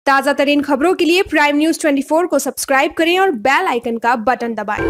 ताजा तरीन खबरों के लिए प्राइम न्यूज 24 को सब्सक्राइब करें और बेल आइकन का बटन दबाएं।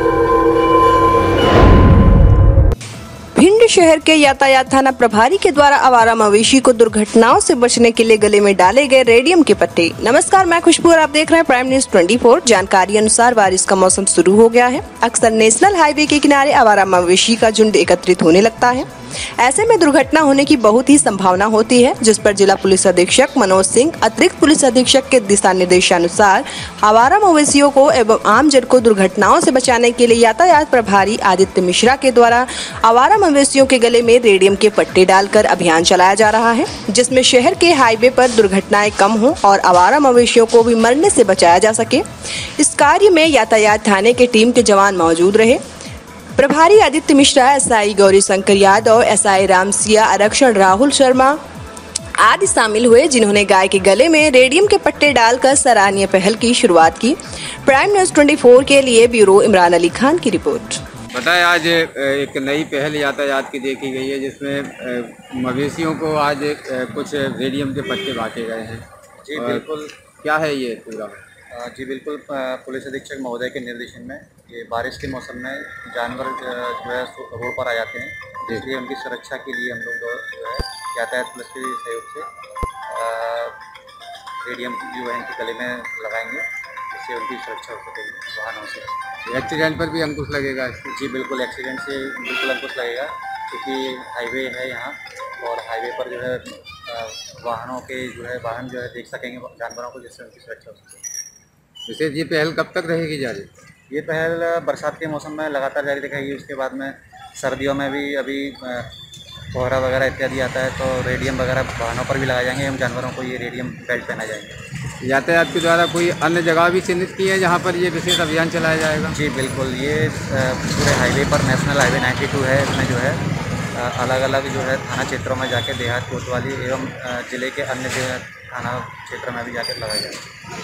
भिंड शहर के यातायात थाना प्रभारी के द्वारा आवारा मवेशी को दुर्घटनाओं से बचने के लिए गले में डाले गए रेडियम के पट्टे। नमस्कार, मैं खुशबू और आप देख रहे हैं प्राइम न्यूज 24। जानकारी अनुसार बारिश का मौसम शुरू हो गया है। अक्सर नेशनल हाईवे के किनारे आवारा मवेशी का झुंड एकत्रित होने लगता है। ऐसे में दुर्घटना होने की बहुत ही संभावना होती है, जिस पर जिला पुलिस अधीक्षक मनोज सिंह, अतिरिक्त पुलिस अधीक्षक के दिशा निर्देशानुसार आवारा मवेशियों को एवं आमजन को दुर्घटनाओं से बचाने के लिए यातायात प्रभारी आदित्य मिश्रा के द्वारा आवारा मवेशियों के गले में रेडियम के पट्टे डालकर अभियान चलाया जा रहा है, जिसमें शहर के हाईवे पर दुर्घटनाएं कम हो और आवारा मवेशियों को भी मरने से बचाया जा सके। इस कार्य में यातायात थाने के टीम के जवान मौजूद रहे। प्रभारी आदित्य मिश्रा, एसआई गौरी शंकर यादव, एसआई रामसिया, आरक्षण राहुल शर्मा आदि शामिल हुए, जिन्होंने गाय के गले में रेडियम के पट्टे डालकर सराहनीय पहल की शुरुआत की। प्राइम न्यूज 24 के लिए ब्यूरो इमरान अली खान की रिपोर्ट। बताएं, आज एक नई पहल यातायात की देखी गई है, जिसमें मवेशियों को आज कुछ रेडियम के पट्टे बांटे गए हैं। जी बिल्कुल। क्या है ये पूरा? जी बिल्कुल, पुलिस अधीक्षक महोदय के निर्देशन में ये बारिश के मौसम में जानवर जो है रोड पर आ जाते हैं, इसलिए उनकी सुरक्षा के लिए हम लोग जो है यातायात पुलिस के सहयोग से रेडियम जो है इनके गले में लगाएंगे, जिससे उनकी सुरक्षा हो सकेगी वाहनों से। एक्सीडेंट पर भी अंकुश लगेगा इससे? जी बिल्कुल, एक्सीडेंट से बिल्कुल अंकुश लगेगा, क्योंकि हाईवे है यहाँ और हाईवे पर जो है वाहनों के जो है वाहन जो है देख सकेंगे जानवरों को, जिससे उनकी सुरक्षा हो सकेगी। वैसे ये पहल कब तक रहेगी जारी? ये पहल बरसात के मौसम में लगातार जारी रहेगी। उसके बाद में सर्दियों में भी अभी कोहरा वगैरह इत्यादि आता है, तो रेडियम वगैरह वाहनों पर भी लगाए जाएंगे एवं जानवरों को ये रेडियम बेल्ट पहना जाएंगे। यातायात के द्वारा कोई अन्य जगह भी चिन्हित की है जहाँ पर ये विशेष अभियान चलाया जाएगा? जी बिल्कुल, ये पूरे हाईवे पर नेशनल हाईवे 92 है, इसमें जो है अलग अलग जो है थाना क्षेत्रों में जाके देहात कोतवाली एवं ज़िले के अन्य जो है थाना क्षेत्र में भी जाकर लगाया जाएगा।